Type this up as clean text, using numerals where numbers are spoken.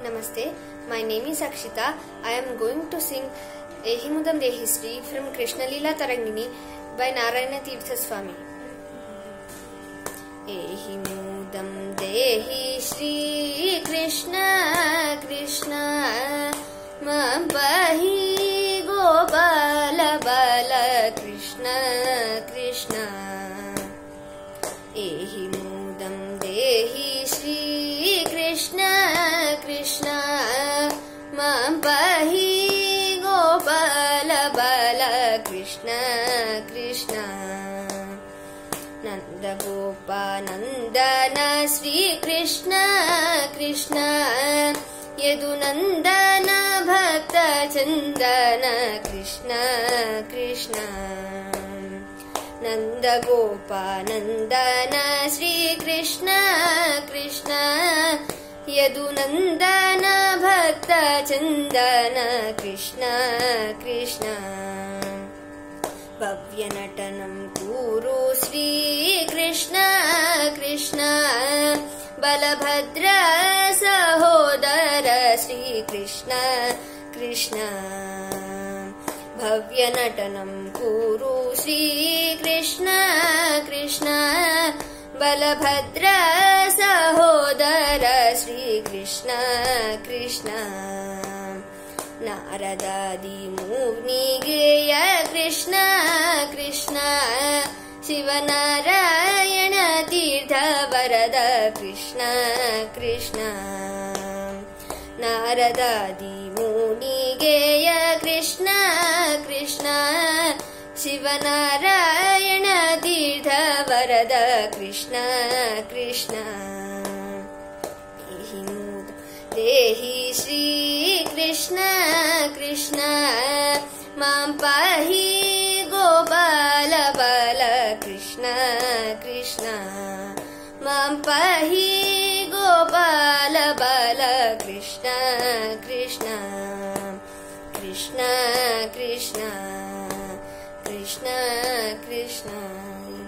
Namaste, my name is Akshita. I am going to sing Ehimudam Dehi Sri from Krishna Leela Tarangini by Narayana Tirtha Swami. Ehimudam Dehi Sri Krishna Krishna Mampahi Gopala Bala Krishna Krishna Ehimudam Dehi Sri Krishna Krishna Mampahi Gopala Bala Krishna Krishna Nanda Gopa Nandana Sri Krishna Krishna Yadu Nandana Bhakta Chandana Krishna Krishna Nanda Gopa Nandana Sri Krishna Krishna Yadu Nandana Bhakta Chandana Krishna Krishna Bhavya-natanam Kuru Sri Krishna Krishna Balabhadra Sahodara Sri Krishna Krishna Bhavya-natanam Kuru Sri Krishna Krishna Balabhadra Sahodara Sri Krishna Krishna Naradadi Muni Geya Krishna Krishna Shiva Narayana Tirtha Varada Krishna Krishna Naradadi Muni Geya Krishna Krishna Shiva Narayana Tirtha Varada Krishna Krishna Dehi Sri Krishna Krishna Mampahi Gopala Bala Krishna Krishna Mampahi Gopala Bala Krishna Krishna Krishna Krishna Krishna Krishna